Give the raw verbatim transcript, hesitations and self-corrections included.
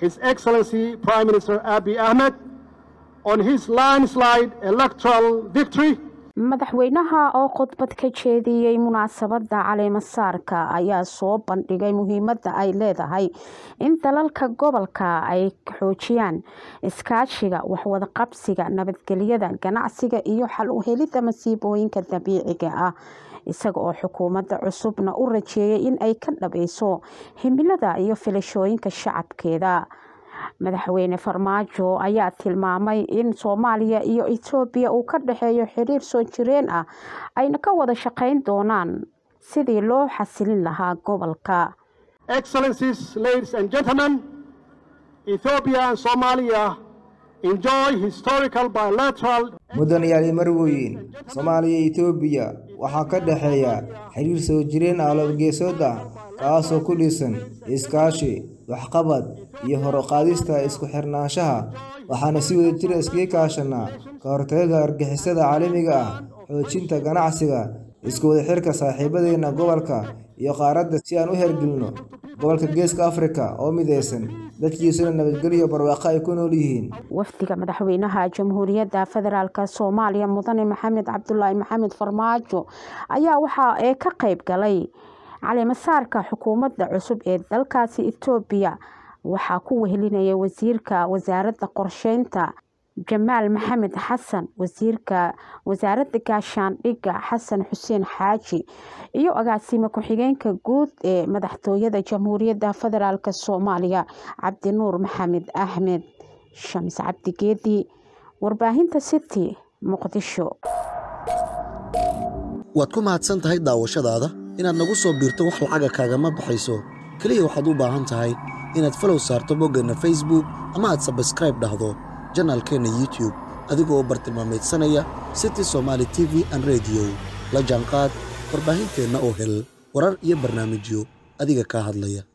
His Excellency Prime Minister Abiy Ahmed on his landslide electoral victory. madaxweynaha oo khudbad ka jeediyay munaasabada caleemasaarka ayaa soo bandhigay muhiimadda ay leedahay in dalalka gobolka ay xoojiyaan iskaashiga waxwada qabsiga nabadgelyada ganacsiga iyo xal u helidda masiibooyinka dabiiciga ah isaga oo xukuumadda cusubna u rajeeyay in ay ka dhabayso himilada iyo filashooyinka shacabkeeda. Madaxweyne Farmaajo ayaa tilmaamay in Soomaaliya iyo Itoobiya uu ka dhaxeeyo xiriir soo jireen ah ayna ka wada shaqeyn doonaan sidii loo xasilin lahaa gobolka. Excellencies, ladies and gentlemen, Ethiopia and Somalia enjoy historical bilateral. Mudan yaali marweyn Soomaaliya iyo Itoobiya waxaa ka dhaxeeya xiriir soo jireen ah laba geesood ah kaasoo ku dhisan iskaashi waxqabad iyo hor u qaadista isku xirnaanshaha waxaana si wada jir iskaga kaashanaa ka hortagga argagixisada caalamiga ah xoojinta ganacsiga isku wada xirka saaxiibadeena gobolka iyo qaaradda si aan u hergelino gobolka Geeska Afrika oo midaysan dadkiisuna nabadgelyo barwaaqo ay ku nool yihiin. Wafdiga madaxweynaha Jamhuuriyadda Federaalka Soomaaliya Mudane Maxamed Cabdullaahi Maxamed Farmaajo ayaa waxa ay ka qayb galay caleemasaarka xukuumadda cusub ee dalkaasi Itoobiya. waxaa ku wehelinaya wasiirka wasaaradda qorsheynta Jamaal Maxamed Xasan, wasiirka wasaaradda gaashaandhigga Xasan Xuseen Xaaji iyo agaasime ku-xigeenka guud ee madaxtooyada Jamhuuriyadda Federaalka Soomaaliya Cabdi Nuur Maxamed Ahmed. Shamis Cabdi Geedi, warbaahinta City, Muqdisho. waad ku mahadsan tahay daawashadaada inaad nagu soo biirto wax lacaga kaagama baxayso kaliya waxaad u baahan tahay inaad follow saarto boggana Facebook ama aad subscribe dhahdo channelkeena YouTube adigoo bartilmaameedsanaya City Somali T V and Radio la jaanqaad warbaahinteena oo hel warar iyo barnaamijyo adiga ka hadlaya.